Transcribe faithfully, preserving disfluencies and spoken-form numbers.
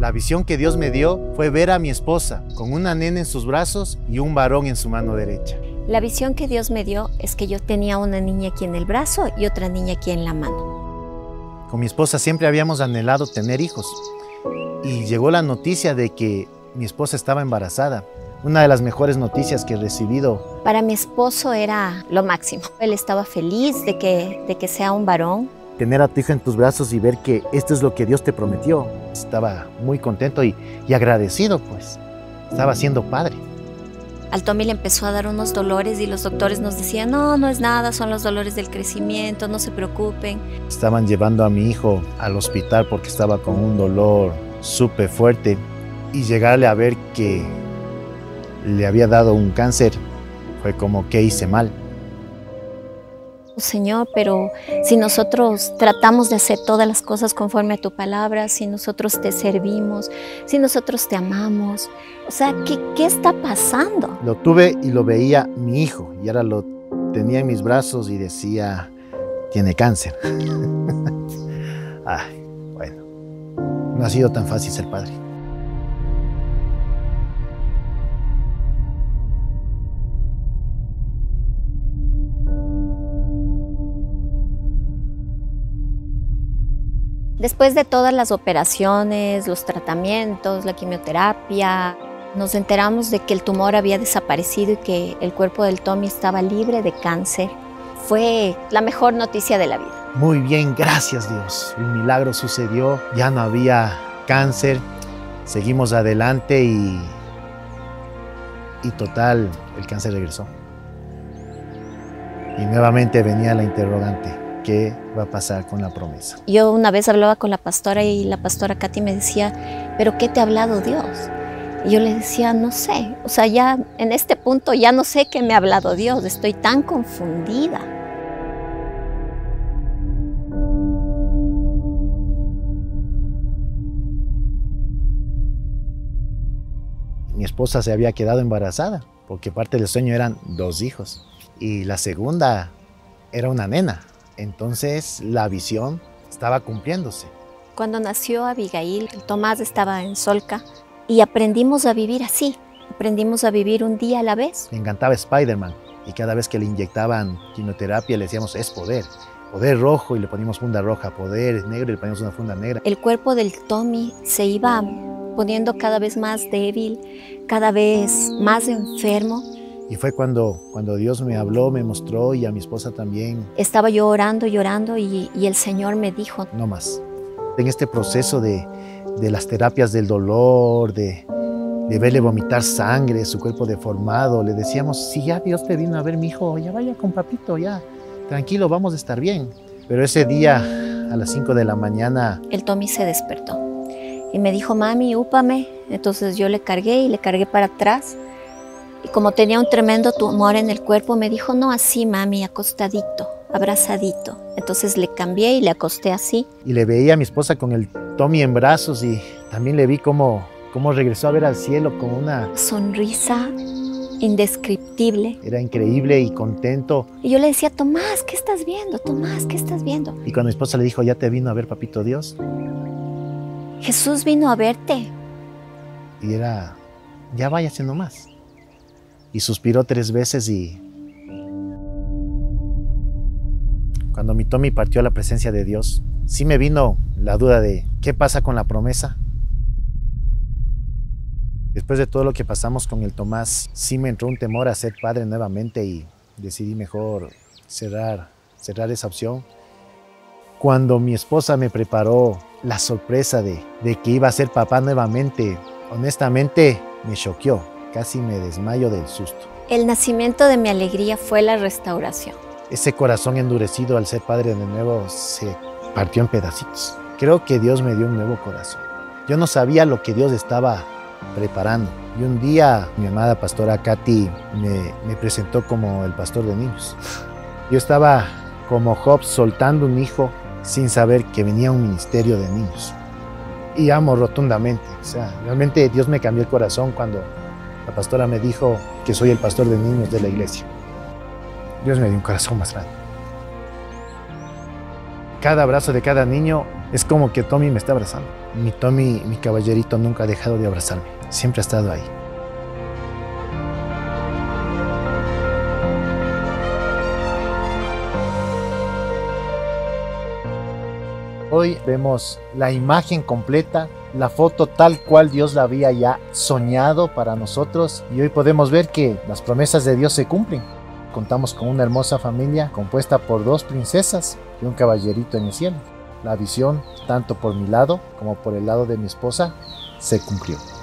La visión que Dios me dio fue ver a mi esposa con una nena en sus brazos y un varón en su mano derecha. La visión que Dios me dio es que yo tenía una niña aquí en el brazo y otra niña aquí en la mano. Con mi esposa siempre habíamos anhelado tener hijos y llegó la noticia de que mi esposa estaba embarazada. Una de las mejores noticias que he recibido. Para mi esposo era lo máximo. Él estaba feliz de que, de que sea un varón. Tener a tu hija en tus brazos y ver que esto es lo que Dios te prometió. Estaba muy contento y, y agradecido, pues. Estaba siendo padre. Al Tommy le empezó a dar unos dolores y los doctores nos decían, no, no es nada, son los dolores del crecimiento, no se preocupen. Estaban llevando a mi hijo al hospital porque estaba con un dolor súper fuerte y llegarle a ver que le había dado un cáncer, fue como que hice mal. Señor, pero si nosotros tratamos de hacer todas las cosas conforme a tu palabra, si nosotros te servimos, si nosotros te amamos, o sea, ¿qué, qué está pasando? Lo tuve y lo veía mi hijo, y ahora lo tenía en mis brazos y decía, tiene cáncer. Ay, bueno, no ha sido tan fácil ser padre. Después de todas las operaciones, los tratamientos, la quimioterapia, nos enteramos de que el tumor había desaparecido y que el cuerpo del Tommy estaba libre de cáncer. Fue la mejor noticia de la vida. Muy bien, gracias Dios. Un milagro sucedió, ya no había cáncer. Seguimos adelante y, y total, el cáncer regresó. Y nuevamente venía la interrogante. ¿Qué va a pasar con la promesa? Yo una vez hablaba con la pastora y la pastora Katy me decía, ¿pero qué te ha hablado Dios? Y yo le decía, no sé, o sea, ya en este punto ya no sé qué me ha hablado Dios, estoy tan confundida. Mi esposa se había quedado embarazada, porque parte del sueño eran dos hijos, y la segunda era una nena. Entonces la visión estaba cumpliéndose. Cuando nació Abigail, Tomás estaba en Solca y aprendimos a vivir así. Aprendimos a vivir un día a la vez. Me encantaba Spider-Man y cada vez que le inyectaban quimioterapia le decíamos es poder. Poder rojo y le poníamos funda roja, poder negro y le poníamos una funda negra. El cuerpo del Tommy se iba poniendo cada vez más débil, cada vez más enfermo. Y fue cuando, cuando Dios me habló, me mostró y a mi esposa también. Estaba yo orando, llorando y, y el Señor me dijo, no más. En este proceso de, de las terapias del dolor, de, de verle vomitar sangre, su cuerpo deformado, le decíamos, si ya Dios te vino a ver, mi hijo, ya vaya con papito, ya, tranquilo, vamos a estar bien. Pero ese día, a las cinco de la mañana, el Tommy se despertó y me dijo, mami, úpame. Entonces yo le cargué y le cargué para atrás. Y como tenía un tremendo tumor en el cuerpo, me dijo, no así, mami, acostadito, abrazadito. Entonces le cambié y le acosté así. Y le veía a mi esposa con el Tommy en brazos y también le vi cómo, cómo regresó a ver al cielo con una sonrisa indescriptible. Era increíble y contento. Y yo le decía, Tomás, ¿qué estás viendo? Tomás, ¿qué estás viendo? Y cuando mi esposa le dijo, ¿ya te vino a ver, papito Dios? Jesús vino a verte. Y era, ya váyase nomás. Y suspiró tres veces y cuando mi Tommy partió a la presencia de Dios, sí me vino la duda de ¿qué pasa con la promesa? Después de todo lo que pasamos con el Tomás, sí me entró un temor a ser padre nuevamente y decidí mejor cerrar, cerrar esa opción. Cuando mi esposa me preparó la sorpresa de, de que iba a ser papá nuevamente, honestamente me choqueó. Casi me desmayo del susto. El nacimiento de mi alegría fue la restauración. Ese corazón endurecido al ser padre de nuevo se partió en pedacitos. Creo que Dios me dio un nuevo corazón. Yo no sabía lo que Dios estaba preparando. Y un día mi amada pastora Katy me, me presentó como el pastor de niños. Yo estaba como Job soltando un hijo sin saber que venía un ministerio de niños. Y amo rotundamente. O sea, realmente Dios me cambió el corazón cuando la pastora me dijo que soy el pastor de niños de la iglesia. Dios me dio un corazón más grande. Cada abrazo de cada niño Es como que Tommy me está abrazando. Mi Tommy, mi caballerito, nunca ha dejado de abrazarme. Siempre ha estado ahí. Hoy vemos la imagen completa, la foto tal cual Dios la había ya soñado para nosotros, y hoy podemos ver que las promesas de Dios se cumplen. Contamos con una hermosa familia compuesta por dos princesas y un caballerito en el cielo. La visión, tanto por mi lado como por el lado de mi esposa, se cumplió.